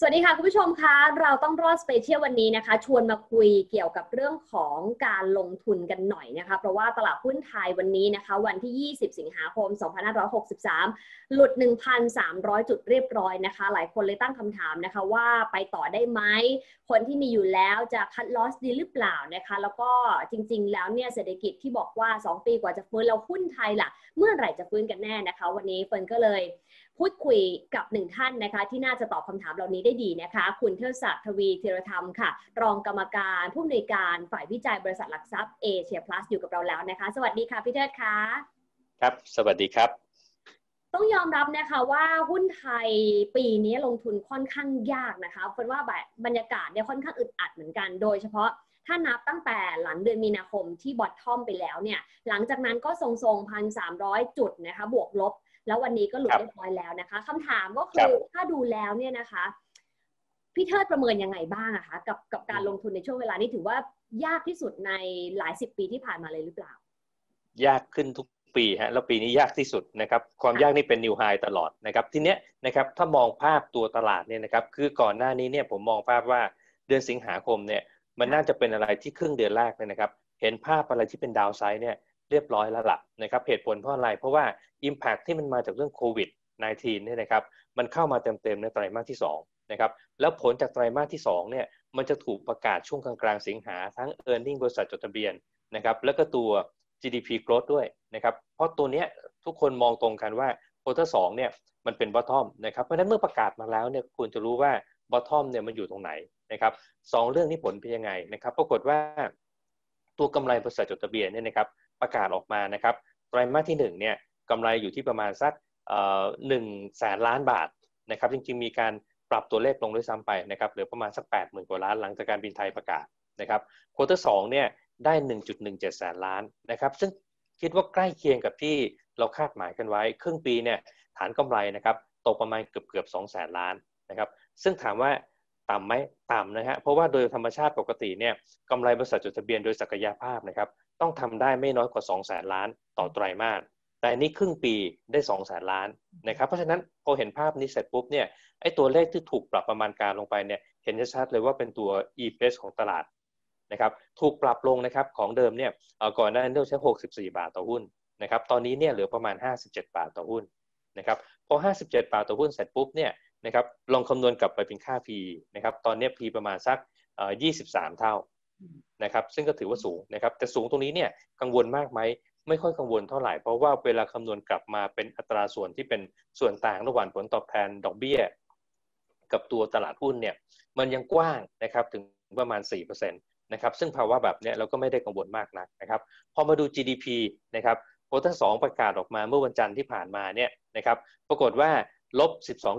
สวัสดีค่ะคุณผู้ชมคะเราต้องรอดสเปเชียลวันนี้นะคะชวนมาคุยเกี่ยวกับเรื่องของการลงทุนกันหน่อยนะคะเพราะว่าตลาดหุ้นไทยวันนี้นะคะวันที่20สิงหาคม2563หลุด 1,300 จุดเรียบร้อยนะคะหลายคนเลยตั้งคำถามนะคะว่าไปต่อได้ไหมคนที่มีอยู่แล้วจะคัทลอสดีหรือเปล่านะคะแล้วก็จริงๆแล้วเนี่ยเศรษฐกิจที่บอกว่า2ปีกว่าจะฟื้นแล้วหุ้นไทยล่ะเมื่อไหร่จะฟื้นกันแน่นะคะวันนี้เฟิร์นก็เลยพูดคุยกับหนึ่งท่านนะคะที่น่าจะตอบคำถามเหล่านี้ได้ดีนะคะคุณเทิดศักดิ์ทวีธีรธรรมค่ะรองกรรมการผู้อำนวยการฝ่ายวิจัยบริษัทหลักทรัพย์เอเชียพลัสอยู่กับเราแล้วนะคะสวัสดีค่ะพี่เทิดค่ะครับสวัสดีครับต้องยอมรับนะคะว่าหุ้นไทยปีนี้ลงทุนค่อนข้างยากนะคะเพราะว่าบรรยากาศเนี่ยค่อนข้างอึดอัดเหมือนกันโดยเฉพาะถ้านับตั้งแต่หลังเดือนมีนาคมที่บอททอมไปแล้วเนี่ยหลังจากนั้นก็ทรงๆ1,300 จุดนะคะบวกลบแล้ววันนี้ก็หลุดเรียบร้อยแล้วนะคะคำถามก็คือถ้าดูแล้วเนี่ยนะคะพี่เทิดประเมินยังไงบ้างอะคะกับการลงทุนในช่วงเวลานี้ถือว่ายากที่สุดในหลายสิบปีที่ผ่านมาเลยหรือเปล่ายากขึ้นทุกปีฮะแล้วปีนี้ยากที่สุดนะครับความยากนี่เป็นนิวไฮตลอดนะครับทีเนี้ยนะครับถ้ามองภาพตัวตลาดเนี่ยนะครับคือก่อนหน้านี้เนี่ยผมมองภาพว่าเดือนสิงหาคมเนี่ยมันน่าจะเป็นอะไรที่ครึ่งเดือนแรกเนี่ยนะครับเห็นภาพอะไรที่เป็นดาวไซด์เนี่ยเรียบร้อยแล้วล่ะนะครับเหตุผลเพราะอะไรเพราะว่า Impact ที่มันมาจากเรื่องโควิด-19 เนี่ยนะครับมันเข้ามาเต็มๆในไตรมาสที่2นะครับแล้วผลจากไตรมาสที่2เนี่ยมันจะถูกประกาศช่วงกลางๆสิงหาทั้ง Earning บริษัทจดทะเบียนนะครับแล้วก็ตัว GDP growth ด้วยนะครับเพราะตัวเนี้ยทุกคนมองตรงกันว่าควอเตอร์2เนี่ยมันเป็น bottom นะครับเพราะฉะนั้นเมื่อประกาศมาแล้วเนี่ยควรจะรู้ว่า bottom เนี่ยมันอยู่ตรงไหนนะครับ2เรื่องนี้ผลเป็นยังไงนะครับปรากฏว่าตัวกำไรบริษัทจดทะเบียนเนี่ยนะครับประกาศออกมานะครับไตรมาสที่1เนี่ยกำไรอยู่ที่ประมาณสัก100,000,000,000 บาทนะครับจริงๆมีการปรับตัวเลขลงด้วยซ้ำไปนะครับเหลือประมาณสัก80,000 กว่าล้านหลังจากการบินไทยประกาศนะครับควอเตอร์2เนี่ยได้ 1.17 แสนล้านนะครับซึ่งคิดว่าใกล้เคียงกับที่เราคาดหมายกันไว้ครึ่งปีเนี่ยฐานกำไรนะครับตกประมาณเกือบ2แสนล้านนะครับซึ่งถามว่าต่ำไหมต่ำนะฮะเพราะว่าโดยธรรมชาติปกติเนี่ยกำไรบริษัทจดทะเบียนโดยศักยภาพนะครับต้องทำได้ไม่น้อยกว่า2แสนล้านต่อไตรมาสแต่นี่ครึ่งปีได้2แสนล้านนะครับเพราะฉะนั้นพอเห็นภาพนี้เสร็จปุ๊บเนี่ยไอ้ตัวเลขที่ถูกปรับประมาณการลงไปเนี่ยเห็นชัดเลยว่าเป็นตัว EPS ของตลาดนะครับถูกปรับลงนะครับของเดิมเนี่ยก่อนหน้านั้นเราใช้64 บาทต่อหุ้นนะครับตอนนี้เนี่ยเหลือประมาณ57 บาทต่อหุ้นนะครับพอ57 บาทต่อหุ้นเสร็จปุ๊บเนี่ยนะครับลองคำนวณกลับไปเป็นค่า PE นะครับตอนนี้ PE ประมาณสัก23 เท่านะครับซึ่งก็ถือว่าสูงนะครับแต่สูงตรงนี้เนี่ยกังวลมากไหมไม่ค่อยกังวลเท่าไหร่เพราะว่าเวลาคำนวณกลับมาเป็นอัตราส่วนที่เป็นส่วนต่างระหว่างผลตอบแทนดอกเบี้ยกับตัวตลาดหุ้นเนี่ยมันยังกว้างนะครับถึงประมาณ 4%นะครับซึ่งภาวะแบบนี้เราก็ไม่ได้กังวลมากนักนะครับพอมาดู GDP นะครับควอเตอร์2ประกาศออกมาเมื่อวันจันทร์ที่ผ่านมาเนี่ยนะครับปรากฏว่าลบ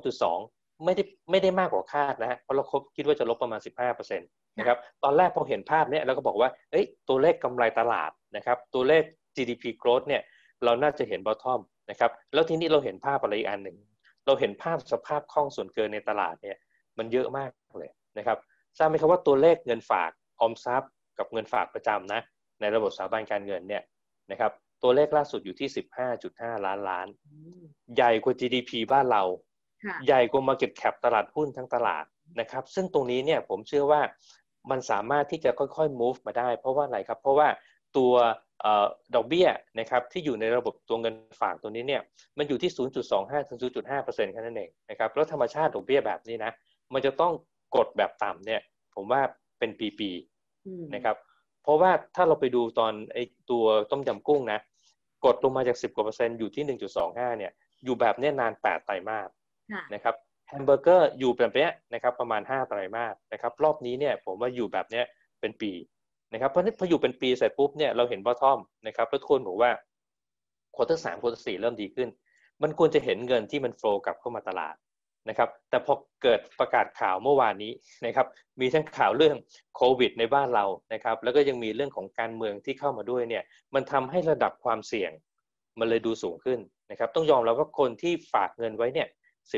12.2 ไม่ได้มากกว่าคาดนะฮะเพราะเราคิดว่าจะลบประมาณ 15%นะครับตอนแรกพอเห็นภาพนี้เราก็บอกว่าเอ้ยตัวเลขกำไรตลาดนะครับตัวเลข GDP growth เนี่ยเราน่าจะเห็น bottom นะครับแล้วทีนี้เราเห็นภาพอะไรอีกอันหนึ่งเราเห็นภาพสภาพคล่องส่วนเกินในตลาดเนี่ยมันเยอะมากเลยนะครับทราบไหมครับว่าตัวเลขเงินฝากออมทรัพย์กับเงินฝากประจำนะในระบบสถาบันการเงินเนี่ยนะครับตัวเลขล่าสุดอยู่ที่ 15.5 ล้านล้านใหญ่กว่า GDP บ้านเราใหญ่กว่า Market Cap ตลาดหุ้นทั้งตลาดนะครับซึ่งตรงนี้เนี่ยผมเชื่อว่ามันสามารถที่จะค่อยๆ move มาได้เพราะว่าอะไรครับเพราะว่าตัวดอกเบี้ยนะครับที่อยู่ในระบบตัวเงินฝากตัวนี้เนี่ยมันอยู่ที่ 0.25 ถึง 0.5% แค่นั้นเองนะครับแล้วธรรมชาติดอกเบี้ยแบบนี้นะมันจะต้องกดแบบต่ำเนี่ยผมว่าเป็นปีๆนะครับเพราะว่าถ้าเราไปดูตอนไอ้ตัวต้มยำกุ้งนะกดลงมาจาก10 กว่า%อยู่ที่ 1.25 เนี่ยอยู่แบบนี้นาน8 ไตรมาสนะครับแฮมเบอร์เกอร์อยู่แบบนี้นะครับประมาณ5 ไตรมาสนะครับรอบนี้เนี่ยผมว่าอยู่แบบนี้เป็นปีนะครับเพราะพออยู่เป็นปีเสร็จปุ๊บเนี่ยเราเห็นบอททอมนะครับแล้วทุกคนบอกว่าควอเตอร์3ควอเตอร์4เริ่มดีขึ้นมันควรจะเห็นเงินที่มันโฟลว์กลับเข้ามาตลาดนะครับแต่พอเกิดประกาศข่าวเมื่อวานนี้นะครับมีทั้งข่าวเรื่องโควิดในบ้านเรานะครับแล้วก็ยังมีเรื่องของการเมืองที่เข้ามาด้วยเนี่ยมันทำให้ระดับความเสี่ยงมันเลยดูสูงขึ้นนะครับต้องยอมรับว่าคนที่ฝากเงินไว้เนี่ย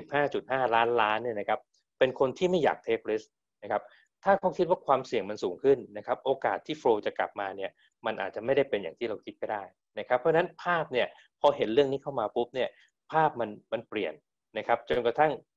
15.5 ล้านล้านเนี่ยนะครับเป็นคนที่ไม่อยากเทคริสนะครับถ้าเขาคิดว่าความเสี่ยงมันสูงขึ้นนะครับโอกาสที่โฟลจะกลับมาเนี่ยมันอาจจะไม่ได้เป็นอย่างที่เราคิดก็ได้นะครับเพราะฉะนั้นภาพเนี่ยพอเห็นเรื่องนี้เข้ามาปุ๊บเนี่ยภาพมันเปลี่ยนนะครับจนกระทั่ง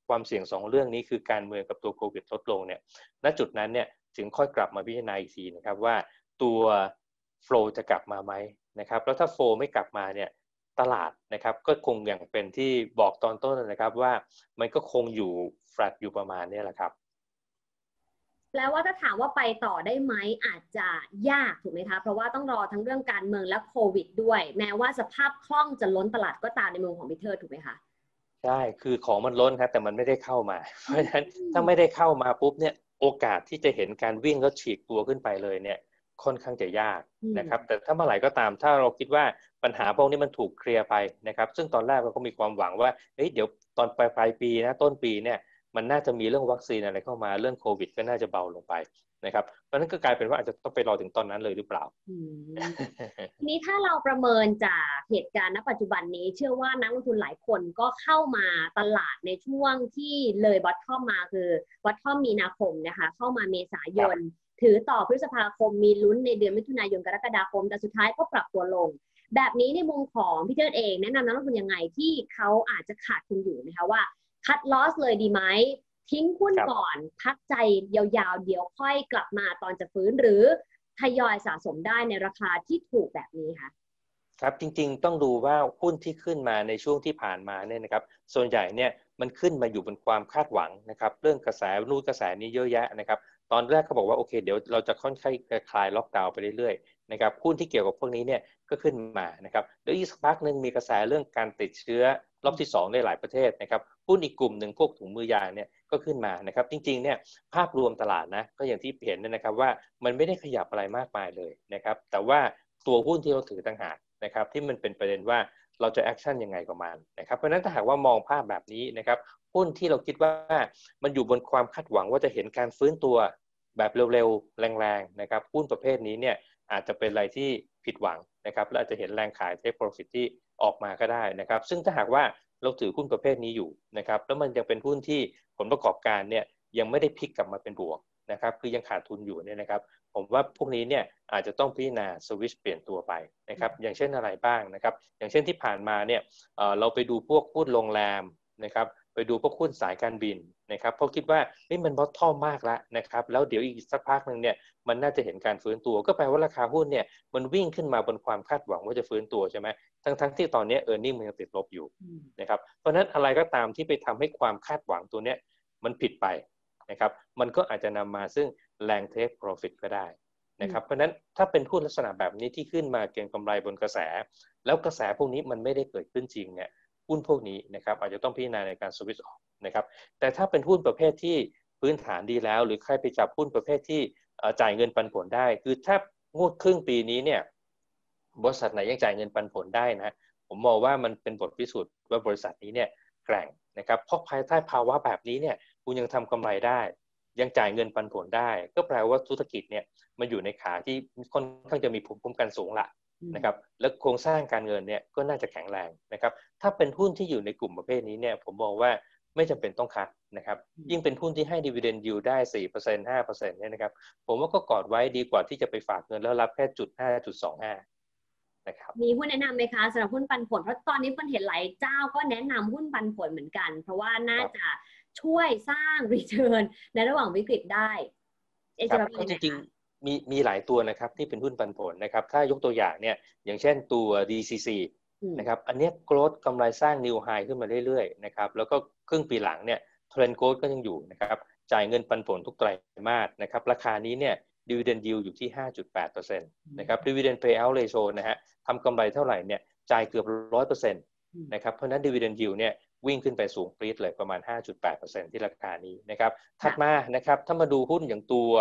ความเสี่ยง2เรื่องนี้คือการเมืองกับตัวโควิดลดลงเนี่ยณจุดนั้นเนี่ยถึงค่อยกลับมาพิจารณาอีกทีนะครับว่าตัวโฟลว์จะกลับมาไหมนะครับแล้วถ้าโฟลว์ไม่กลับมาเนี่ยตลาดนะครับก็คงอย่างเป็นที่บอกตอนต้นนะครับว่ามันก็คงอยู่แฟลตอยู่ประมาณนี้แหละครับแปลว่าถ้าถามว่าไปต่อได้ไหมอาจจะยากถูกไหมคะเพราะว่าต้องรอทั้งเรื่องการเมืองและโควิดด้วยแม้ว่าสภาพคล่องจะล้นตลาดก็ตามในมุมของพี่เทิดถูกไหมคะใช่คือของมันล้นครับแต่มันไม่ได้เข้ามาเพราะฉะนั้นถ้าไม่ได้เข้ามาปุ๊บเนี่ยโอกาสที่จะเห็นการวิ่งแล้วฉีกตัวขึ้นไปเลยเนี่ยค่อนข้างจะยากนะครับแต่ถ้าเมื่อไหร่ก็ตามถ้าเราคิดว่าปัญหาพวกนี้มันถูกเคลียร์ไปนะครับซึ่งตอนแรกเราก็มีความหวังว่าเดี๋ยวตอนปลายปีนะต้นปีเนี่ยมันน่าจะมีเรื่องวัคซีนอะไรเข้ามาเรื่องโควิดก็น่าจะเบาลงไปนะครับเพราะนั้นก็กลายเป็นว่าอาจจะต้องไปรอถึงตอนนั้นเลยหรือเปล่าทีนี้ถ้าเราประเมินจากเหตุการณ์ณปัจจุบันนี้เชื่อว่านักลงทุนหลายคนก็เข้ามาตลาดในช่วงที่เลยบอททอมมาคือบอททอมมีนาคมนะคะเข้ามาเมษายนถือต่อพฤษภาคมมีลุ้นในเดือนมิถุนายนกรกฎาคมแต่สุดท้ายก็ปรับตัวลงแบบนี้ในมุมของพี่เทิดเองแนะนำนักลงทุนยังไงที่เขาอาจจะขาดทุนอยู่นะคะว่าคัดลอสเลยดีไหมทิ้งหุ้นก่อนพักใจยาวๆเดี๋ยวค่อยกลับมาตอนจะฟื้นหรือทยอยสะสมได้ในราคาที่ถูกแบบนี้ค่ะครับจริงๆต้องดูว่าหุ้นที่ขึ้นมาในช่วงที่ผ่านมาเนี่ยนะครับส่วนใหญ่เนี่ยมันขึ้นมาอยู่บนความคาดหวังนะครับเรื่องกระแสนู่นกระแสนี้เยอะแยะนะครับตอนแรกเขาบอกว่าโอเคเดี๋ยวเราจะค่อนข้างคลายล็อกดาวน์ไปเรื่อยๆนะครับหุ้นที่เกี่ยวกับพวกนี้เนี่ยก็ขึ้นมานะครับเดี๋ยวอีกสักพักหนึ่งมีกระแสเรื่องการติดเชื้อรอบที่2ในหลายประเทศนะครับหุ้นอีกกลุ่มหนึ่งพวกถุงมือยางเนี่ยก็ขึ้นมานะครับจริงๆเนี่ยภาพรวมตลาดนะก็อย่างที่เห็นนะครับว่ามันไม่ได้ขยับอะไรมากมายเลยนะครับแต่ว่าตัวหุ้นที่เราถือต่างหากนะครับที่มันเป็นประเด็นว่าเราจะแอคชั่นยังไงกับมันนะครับเพราะฉะนั้นถ้าหากว่ามองภาพแบบนี้นะครับหุ้นที่เราคิดว่ามันอยู่บนความคาดหวังว่าจะเห็นการฟื้นตัวแบบเร็วๆแรงๆนะครับหุ้นประเภทนี้เนี่ยอาจจะเป็นอะไรที่ผิดหวังนะครับและอาจจะเห็นแรงขายเทคโปรฟิตที่ออกมาก็ได้นะครับซึ่งถ้าหากว่าเราถือหุ้นประเภทนี้อยู่นะครับแล้วมันยังเป็นหุ้นที่ผลประกอบการเนี่ยยังไม่ได้พลิกกลับมาเป็นบวกนะครับคือยังขาดทุนอยู่เนี่ยนะครับผมว่าพวกนี้เนี่ยอาจจะต้องพิจารณาสวิตช์เปลี่ยนตัวไปนะครับอย่างเช่นอะไรบ้างนะครับอย่างเช่นที่ผ่านมาเนี่ยเราไปดูพวกหุ้นโรงแรมนะครับไปดูพวกหุ้นสายการบินนะครับเพราะคิดว่ามันบอททอมมากแล้วนะครับแล้วเดี๋ยวอีกสักพักหนึ่งเนี่ยมันน่าจะเห็นการฟื้นตัวก็แปลว่าราคาหุ้นเนี่ยมันวิ่งขึ้นมาบนความคาดหวังว่าจะฟื้นตัวใช่ไหมทั้งที่ตอนนี้earning มันยังติดลบอยู่นะครับเพราะนั้นอะไรก็ตามที่ไปทำให้ความคาดหวังตัวเนี้ยมันผิดไปนะครับมันก็อาจจะนำมาซึ่งแรงเทคโปรฟิตก็ได้นะครับเพราะนั้นถ้าเป็นหุ้นลักษณะแบบนี้ที่ขึ้นมาเก็งกำไรบนกระแสแล้วกระแสพวกนี้มันไม่ได้เกิดขึ้นจริงเนี่ยหุ้นพวกนี้นะครับอาจจะต้องพิจารณาในการสวิตช์ออกนะครับแต่ถ้าเป็นหุ้นประเภทที่พื้นฐานดีแล้วหรือใครไปจับหุ้นประเภทที่จ่ายเงินปันผลได้คือถ้างวดครึ่งปีนี้เนี่ยบริษัทไหนยังจ่ายเงินปันผลได้นะผมมองว่ามันเป็นบทพิสูจน์ว่าบริษัทนี้เนี่ยแกร่งนะครับเพราะภายใต้ภาวะแบบนี้เนี่ยคุณยังทำกำไรได้ยังจ่ายเงินปันผลได้ก็แปลว่าธุรกิจเนี่ยมันอยู่ในขาที่ค่อนข้างจะมีภูมิคุ้มกันสูงละนะครับและโครงสร้างการเงินเนี่ยก็น่าจะแข็งแรงนะครับถ้าเป็นหุ้นที่อยู่ในกลุ่มประเภทนี้เนี่ยผมมองว่าไม่จำเป็นต้องคัดนะครับยิ่งเป็นหุ้นที่ให้ dividend yield ได้ 4% 5%เนี่ยนะครับผมว่าก็กอดไว้ดีกว่าที่จะไปฝากเงินแล้วรับแค่0.5 0.25นะครับมีหุ้นแนะนำไหมคะสำหรับหุ้นปันผลเพราะตอนนี้คนเห็นหลายเจ้าก็แนะนำหุ้นปันผลเหมือนกันเพราะว่าน่าจะช่วยสร้าง return ในระหว่างวิกฤตได้ครับก็จริงๆมีหลายตัวนะครับที่เป็นหุ้นปันผลนะครับถ้ายกตัวอย่างเนี่ยอย่างเช่นตัว DCC นะครับอันนี้โกรธกำไรสร้าง new high ขึ้นมาเรื่อยๆนะครับแล้วก็ครึ่งปีหลังเนี่ยเทรนด์โกรธก็ยังอยู่นะครับจ่ายเงินปันผลทุกไตรมาสนะครับราคานี้เนี่ย dividend yield อยู่ที่ 5.8% นะครับ dividend payout ratio นะฮะทำกำไรเท่าไหร่เนี่ยจ่ายเกือบ 100% นะครับเพราะนั้น dividend yield เนี่ยวิ่งขึ้นไปสูงปรี๊ดเลยประมาณ 5.8% ที่ราคานี้นะครับถัดมานะครับถ้ามาดูหุ้นอย่างตัว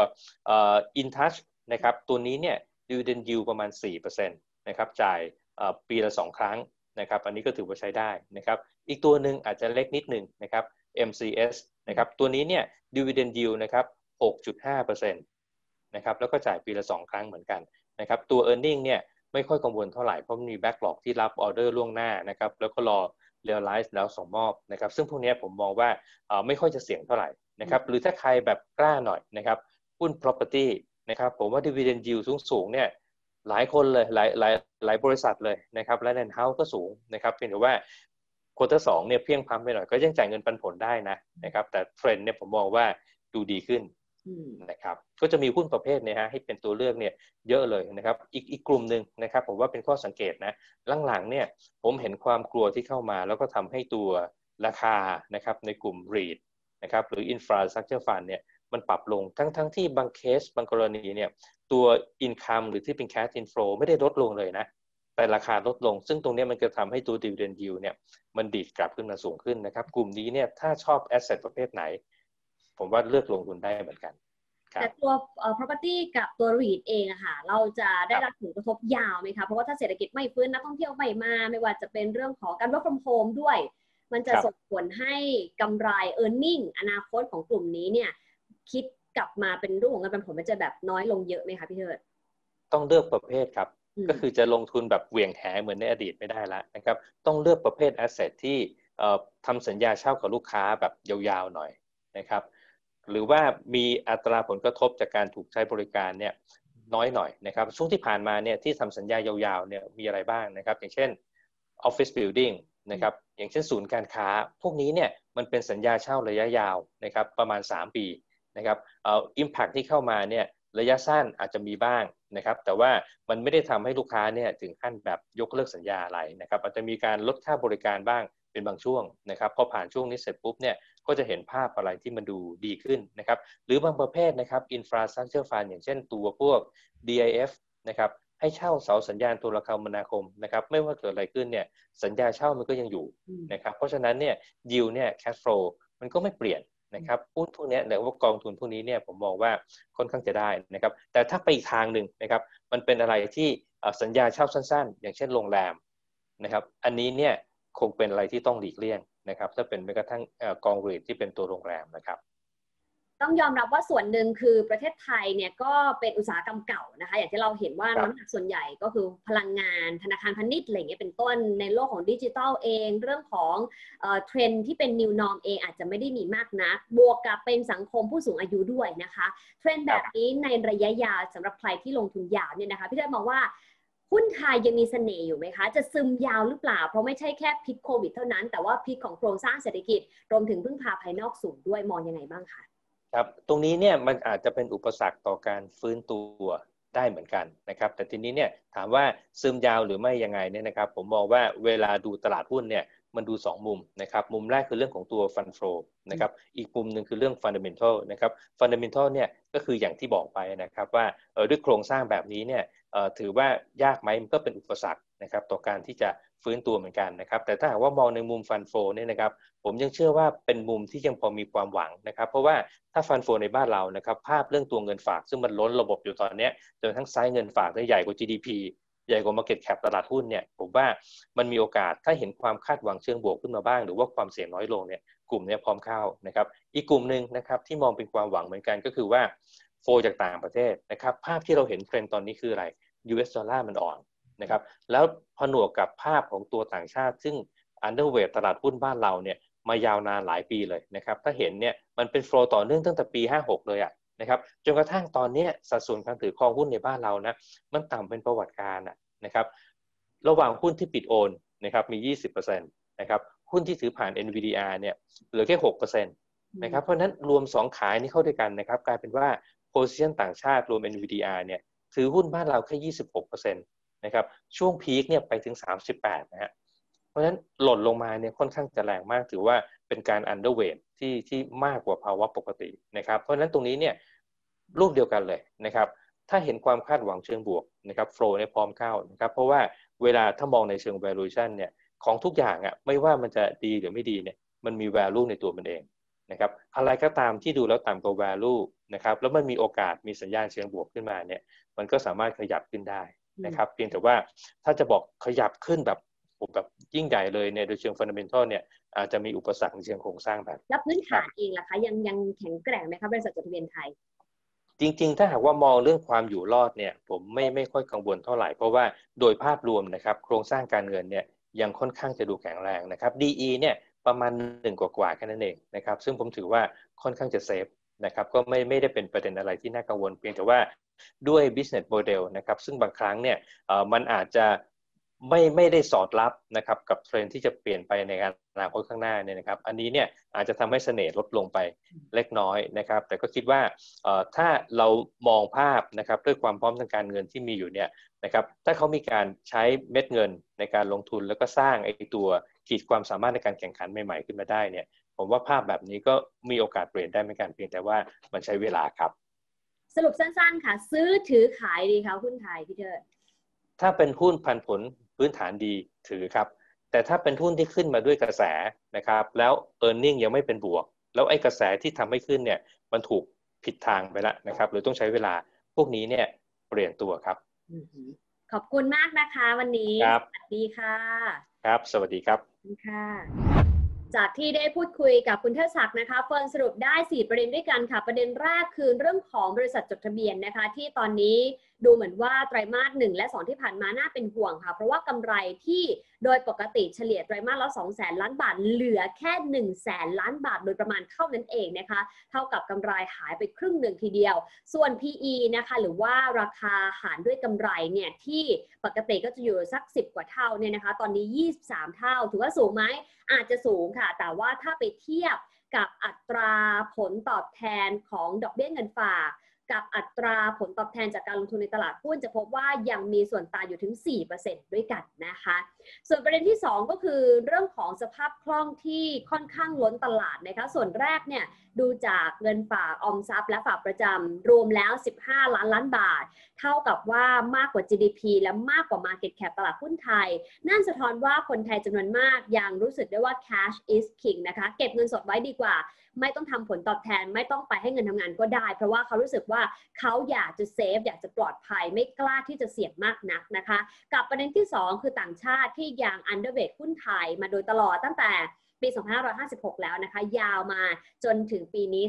InTouch นะครับตัวนี้เนี่ย dividend yield ประมาณ 4% นะครับจ่ายปีละ2ครั้งนะครับอันนี้ก็ถือว่าใช้ได้นะครับอีกตัวหนึ่งอาจจะเล็กนิดหนึ่งนะครับ MCS นะครับตัวนี้เนี่ย dividend yield นะครับ 6.5% นะครับแล้วก็จ่ายปีละ2ครั้งเหมือนกันนะครับตัว earning เนี่ยไม่ค่อยกังวลเท่าไหร่เพราะมี backlog ที่รับออเดอร์ล่วงหน้านะครับแล้วก็รอ realize แล้วส่งมอบนะครับซึ่งพวกนี้ผมมองว่าไม่ค่อยจะเสี่ยงเท่าไหร่นะครับหรือถ้าใครแบบกล้าหน่อยนะครับหุ้น property นะครับผมว่า dividend yield สูงเนี่ยหลายคนเลยหลายบริษัทเลยนะครับและ Land House ก็สูงนะครับเพียงแต่ว่าควอเตอร์สองเนี่ยเพียงพล้ำไปหน่อยก็ยังจ่ายเงินปันผลได้นะครับแต่เทรนด์เนี่ยผมมองว่าดูดีขึ้นนะครับก็จะมีหุ้นประเภทเนี่ยฮะให้เป็นตัวเลือกเนี่ยเยอะเลยนะครับอีกกลุ่มหนึ่งนะครับผมว่าเป็นข้อสังเกตนะหลังๆเนี่ยผมเห็นความกลัวที่เข้ามาแล้วก็ทำให้ตัวราคานะครับในกลุ่ม REIT นะครับหรือ Infrastructure Fund เนี่ยมันปรับลงทั้งที่บางเคสบางกรณีเนี่ยตัว income หรือที่เป็น cash inflow ไม่ได้ลดลงเลยนะแต่ราคาลดลงซึ่งตรงนี้มันจะทำให้ตัว dividend yield เนี่ยมันดีดกลับขึ้นมาสูงขึ้นนะครับกลุ่มนี้เนี่ยถ้าชอบ asset ประเภทไหนผมว่าเลือกลงทุนได้เหมือนกันแต่ตัวproperty กับตัว REIT เองอะค่ะเราจะได้รับผลกระทบยาวไหมคะเพราะว่าถ้าเศรษฐกิจไม่ฟื้นนักท่องเที่ยวไม่มาไม่ว่าจะเป็นเรื่องของการ work from home ด้วยมันจะส่งผลให้กำไร earning อนาคตของกลุ่มนี้เนี่ยคิดกลับมาเป็นรูปของเงินปันผลมันจะแบบน้อยลงเยอะไหมคะพี่เทิดต้องเลือกประเภทครับก็คือจะลงทุนแบบเหวี่ยงแหเหมือนในอดีตไม่ได้แล้วนะครับต้องเลือกประเภท asset ที่ทำสัญญาเช่ากับลูกค้าแบบยาวๆหน่อยนะครับหรือว่ามีอัตราผลกระทบจากการถูกใช้บริการเนี่ยน้อยหน่อยนะครับช่วงที่ผ่านมาเนี่ยที่ทำสัญญายาวๆเนี่ยมีอะไรบ้างนะครับอย่างเช่น office building นะครับอย่างเช่นศูนย์การค้าพวกนี้เนี่ยมันเป็นสัญญาเช่าระยะยาวนะครับประมาณ3ปีนะครับimpact ที่เข้ามาเนี่ยระยะสั้นอาจจะมีบ้างนะครับแต่ว่ามันไม่ได้ทำให้ลูกค้าเนี่ยถึงขั้นแบบยกเลิกสัญญาอะไรนะครับอาจจะมีการลดค่าบริการบ้างเป็นบางช่วงนะครับพอผ่านช่วงนี้เสร็จปุ๊บเนี่ยก็จะเห็นภาพอะไรที่มันดูดีขึ้นนะครับหรือบางประเภทนะครับ infrastructure fund อย่างเช่นตัวพวก DIF นะครับให้เช่าเสาสัญญาณโทรคมนาคมนะครับไม่ว่าเกิดอะไรขึ้นเนี่ยสัญญาเช่ามันก็ยังอยู่นะครับเพราะฉะนั้นเนี่ยยิวเนี่ย cash flow มันก็ไม่เปลี่ยนนะครับหุ้นพวกนี้หรือว่ากองทุนพวกนี้เนี่ยผมมองว่าค่อนข้างจะได้นะครับแต่ถ้าไปอีกทางหนึ่งนะครับมันเป็นอะไรที่สัญญาเช่าสั้นๆอย่างเช่นโรงแรมนะครับอันนี้เนี่ยคงเป็นอะไรที่ต้องหลีกเลี่ยงนะครับถ้าเป็นแม้กระทั่งกองรีทที่เป็นตัวโรงแรมนะครับต้องยอมรับว่าส่วนหนึ่งคือประเทศไทยเนี่ยก็เป็นอุตสาหกรรมเก่านะคะอย่างที่เราเห็นว่าน้ำหนักส่วนใหญ่ก็คือพลังงานธนาคารพาณิชย์อะไรเงี้ยเป็นต้นในโลกของดิจิทัลเองเรื่องของเทรนด์ที่เป็น new norm เองอาจจะไม่ได้มีมากนักบวกกับเป็นสังคมผู้สูงอายุด้วยนะคะเทรนด์แบบนี้ในระยะยาวสำหรับใครที่ลงทุนยาวเนี่ยนะคะพี่เต้มองว่าหุ้นไทยยังมีเสน่ห์อยู่ไหมคะจะซึมยาวหรือเปล่าเพราะไม่ใช่แค่พิษโควิดเท่านั้นแต่ว่าพิษของโครงสร้างเศรษฐกิจรวมถึงพึ่งพาภายนอกสูงด้วยมองยังไงบ้างคะครับตรงนี้เนี่ยมันอาจจะเป็นอุปสรรคต่อการฟื้นตัวได้เหมือนกันนะครับแต่ทีนี้เนี่ยถามว่าซึมยาวหรือไม่ยังไงเนี่ยนะครับผมมองว่าเวลาดูตลาดหุ้นเนี่ยมันดู2มุมนะครับมุมแรกคือเรื่องของตัว Fund Flow นะครับอีกมุมหนึ่งคือเรื่อง Fundamental นะครับ Fundamental เนี่ยก็คืออย่างที่บอกไปนะครับว่าด้วยโครงสร้างแบบนี้เนี่ยถือว่ายากไหมมันก็เป็นอุปสรรคนะครับต่อการที่จะฟื้นตัวเหมือนกันนะครับแต่ถ้าหากว่ามองในมุม Fund Flow เนี่ยนะครับผมยังเชื่อว่าเป็นมุมที่ยังพอมีความหวังนะครับเพราะว่าถ้าฟันโฟในบ้านเรานะครับภาพเรื่องตัวเงินฝากซึ่งมันล้นระบบอยู่ตอนนี้จนทั้งไซส์เงินฝากได้ใหญ่กว่า GDP ใหญ่กว่า Market Cap ตลาดหุ้นเนี่ยผมว่ามันมีโอกาสถ้าเห็นความคาดหวังเชิงบวกขึ้นมาบ้างหรือว่าความเสี่ยงน้อยลงเนี่ยกลุ่มนี้พร้อมเข้านะครับอีกกลุ่มหนึ่งนะครับที่มองเป็นความหวังเหมือนกันก็คือว่าโฟจากต่างประเทศนะครับภาพที่เราเห็นเทรนด์ตอนนี้คืออะไร US ดอลลาร์มันอ่อนนะครับแล้วผนวกกับภาพของตัวต่างชาติซึ่งอันเดอร์เวทตลาดหุ้นบ้านเราเนี่ยมายาวนานหลายปีเลยนะครับถ้าเห็นเนี่ยมันเป็นโฟลต่อเนื่องตั้งแต่ปี56เลยอ่ะนะครับจนกระทั่งตอนนี้สัดส่วนการถือครองหุ้นในบ้านเรานะมันต่ำเป็นประวัติการนะครับระหว่างหุ้นที่ปิดโอนนะครับมี 20% นะครับหุ้นที่ถือผ่าน NVDR เนี่ยเหลือแค่ 6% นะครับเพราะนั้นรวม2ขายนี้เข้าด้วยกันนะครับกลายเป็นว่า position ต่างชาติรวม NVDR เนี่ยถือหุ้นบ้านเราแค่ 26% นะครับช่วงพีคเนี่ยไปถึง 38นะฮะเพราะฉะนั้นหล่นลงมาเนี่ยค่อนข้างจะแรงมากถือว่าเป็นการ underweight ที่มากกว่าภาวะปกตินะครับเพราะฉะนั้นตรงนี้เนี่ยรูปเดียวกันเลยนะครับถ้าเห็นความคาดหวังเชิงบวกนะครับ flow เนี่ยพร้อมเข้านะครับเพราะว่าเวลาถ้ามองในเชิง valuation เนี่ยของทุกอย่างไม่ว่ามันจะดีหรือไม่ดีเนี่ยมันมี value ในตัวมันเองนะครับอะไรก็ตามที่ดูแล้วต่ำกว่า value นะครับแล้วมันมีโอกาสมีสัญญาณเชิงบวกขึ้นมาเนี่ยมันก็สามารถขยับขึ้นได้นะครับเพียงแต่ว่าถ้าจะบอกขยับขึ้นแบบยิ่งใหญ่เลยเนี่ยโดยเชิงฟันดัมเมนทัลเนี่ยอาจจะมีอุปสรรคในเชิงโครงสร้างแบบแล้วพื้นฐานเองล่ะคะยังแข็งแกร่งไหมคะบริษัทจดทะเบียนไทยจริงๆถ้าหากว่ามองเรื่องความอยู่รอดเนี่ยผมไม่ค่อยกังวลเท่าไหร่เพราะว่าโดยภาพรวมนะครับโครงสร้างการเงินเนี่ยยังค่อนข้างจะดูแข็งแรงนะครับ DE เนี่ยประมาณ1กว่าแค่นั้นเองนะครับซึ่งผมถือว่าค่อนข้างจะเซฟนะครับก็ไม่ได้เป็นประเด็นอะไรที่น่ากังวลเพียงแต่ว่าด้วย business model นะครับซึ่งบางครั้งเนี่ยมันอาจจะไม่ได้สอดรับนะครับกับเทรนด์ที่จะเปลี่ยนไปในอนาคตข้างหน้าเนี่ยนะครับอันนี้เนี่ยอาจจะทำให้เสน่ห์ลดลงไปเล็กน้อยนะครับแต่ก็คิดว่าถ้าเรามองภาพนะครับด้วยความพร้อมทางการเงินที่มีอยู่เนี่ยนะครับถ้าเขามีการใช้เม็ดเงินในการลงทุนแล้วก็สร้างไอ้ตัวขีดความสามารถในการแข่งขันใหม่ๆขึ้นมาได้เนี่ยผมว่าภาพแบบนี้ก็มีโอกาสเปลี่ยนได้เหมือนกันเพียงแต่ว่ามันใช้เวลาครับสรุปสั้นๆค่ะซื้อถือขายดีคะหุ้นไทยพี่เทิดถ้าเป็นหุ้นปันผลพื้นฐานดีถือครับแต่ถ้าเป็นหุ้นที่ขึ้นมาด้วยกระแสนะครับแล้ว earning ยังไม่เป็นบวกแล้วไอ้กระแสที่ทำให้ขึ้นเนี่ยมันถูกผิดทางไปแล้วนะครับหรือต้องใช้เวลาพวกนี้เนี่ยเปลี่ยนตัวครับขอบคุณมากนะคะวันนี้ครับสวัสดีค่ะครับสวัสดีครับค่ะจากที่ได้พูดคุยกับคุณเทิดศักดิ์นะคะเฟิร์นสรุปได้4ประเด็นด้วยกันค่ะประเด็นแรกคือเรื่องของบริษัทจดทะเบียนนะคะที่ตอนนี้ดูเหมือนว่าไตรมาส1และ2ที่ผ่านมาน่าเป็นห่วงค่ะเพราะว่ากำไรที่โดยปกติเฉลี่ยไตรมาสละ200,000 ล้านบาทเหลือแค่100,000 ล้านบาทโดยประมาณเท่านั้นเองนะคะเท่ากับกำไรหายไปครึ่งหนึ่งทีเดียวส่วน PE นะคะหรือว่าราคาหารด้วยกำไรเนี่ยที่ปกติก็จะอยู่สัก10กว่าเท่าเนี่ยนะคะตอนนี้23เท่าถือว่าสูงไหมอาจจะสูงค่ะแต่ว่าถ้าไปเทียบกับอัตราผลตอบแทนของดอกเบี้ยเงินฝากกับอัตราผลตอบแทนจากการลงทุนในตลาดหุ้นจะพบว่ายังมีส่วนต่างอยู่ถึง 4% ด้วยกันนะคะส่วนประเด็นที่2ก็คือเรื่องของสภาพคล่องที่ค่อนข้างล้นตลาดนะคะส่วนแรกเนี่ยดูจากเงินฝากออมทรัพย์และฝากประจำรวมแล้ว15 ล้านล้านบาทเท่ากับว่ามากกว่า GDP และมากกว่า Market Cap ตลาดหุ้นไทยนั่นสะท้อนว่าคนไทยจำนวนมากยังรู้สึกได้ว่า cash is king นะคะเก็บเงินสดไว้ดีกว่าไม่ต้องทำผลตอบแทนไม่ต้องไปให้เงินทำงานก็ได้เพราะว่าเขารู้สึกว่าเขาอยากจะเซฟอยากจะปลอดภัยไม่กล้าที่จะเสี่ยงมากนักนะคะกับประเด็นที่2คือต่างชาติที่ยัง underweight หุ้นไทยมาโดยตลอดตั้งแต่ปี 2556 แล้วนะคะยาวมาจนถึงปีนี้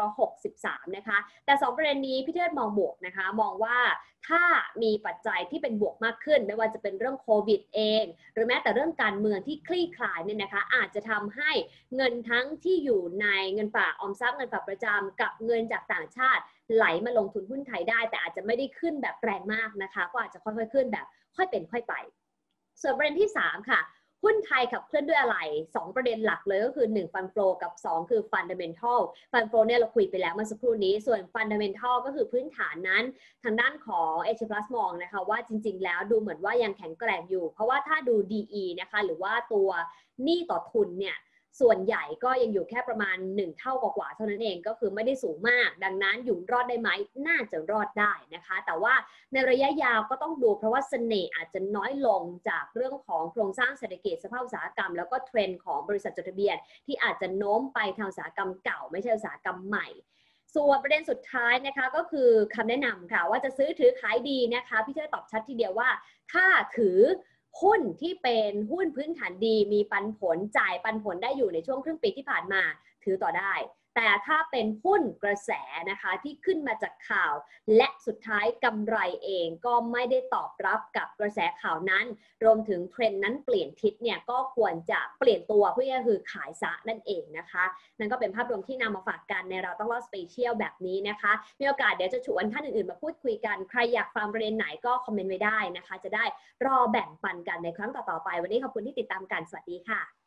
2563 นะคะแต่2ประเด็นนี้พี่เทิดมองบวกนะคะมองว่าถ้ามีปัจจัยที่เป็นบวกมากขึ้นไม่ว่าจะเป็นเรื่องโควิดเองหรือแม้แต่เรื่องการเมืองที่คลี่คลายเนี่ยนะคะอาจจะทำให้เงินทั้งที่อยู่ในเงินฝากออมทรัพย์เงินฝากประจำกับเงินจากต่างชาติไหลมาลงทุนหุ้นไทยได้แต่อาจจะไม่ได้ขึ้นแบบแรงมากนะคะก็อาจจะค่อยๆขึ้นแบบค่อยเป็นค่อยไปส่วนประเด็นที่3ค่ะหุ้นไทยขับเคลื่อนด้วยอะไร2ประเด็นหลักเลยก็คือ1 Fund Flow กับ2คือ Fundamental Fund Flow เนี่ยเราคุยไปแล้วเมื่อสักครู่นี้ส่วน Fundamental ก็คือพื้นฐานนั้นทางด้านของ Asia Plus มองนะคะว่าจริงๆแล้วดูเหมือนว่ายังแข็งแกร่งอยู่เพราะว่าถ้าดู DE นะคะหรือว่าตัวหนี้ต่อทุนเนี่ยส่วนใหญ่ก็ยังอยู่แค่ประมาณ1เท่ากว่าเท่านั้นเองก็คือไม่ได้สูงมากดังนั้นอยู่รอดได้ไหมน่าจะรอดได้นะคะแต่ว่าในระยะยาวก็ต้องดูเพราะว่าเสน่ห์อาจจะน้อยลงจากเรื่องของโครงสร้างเศรษฐกิจสภาพอุตสาหกรรมแล้วก็เทรนด์ของบริษัทจดทะเบียนที่อาจจะโน้มไปทางอุตสาหกรรมเก่าไม่ใช่อุตสาหกรรมใหม่ส่วนประเด็นสุดท้ายนะคะก็คือคำแนะนำค่ะว่าจะซื้อถือขายดีนะคะพี่เจ้ตอบชัดทีเดียวว่าถ้าถือหุ้นที่เป็นหุ้นพื้นฐานดีมีปันผลจ่ายปันผลได้อยู่ในช่วงครึ่งปีที่ผ่านมาถือต่อได้แต่ถ้าเป็นหุ้นกระแสนะคะที่ขึ้นมาจากข่าวและสุดท้ายกำไรเองก็ไม่ได้ตอบรับกับกระแสข่าวนั้นรวมถึงเทรนด์นั้นเปลี่ยนทิศเนี่ยก็ควรจะเปลี่ยนตัวเพื่อคือขายซะนั่นเองนะคะนั่นก็เป็นภาพรวมที่นำมาฝากกันในเราต้องรอดสเปเชียลแบบนี้นะคะมีโอกาสเดี๋ยวจะชวนท่านอื่นๆมาพูดคุยกันใครอยากฟังประเด็นไหนก็คอมเมนต์ไว้ได้นะคะจะได้รอแบ่งปันกันในครั้งต่อๆไปวันนี้ขอบคุณที่ติดตามกันสวัสดีค่ะ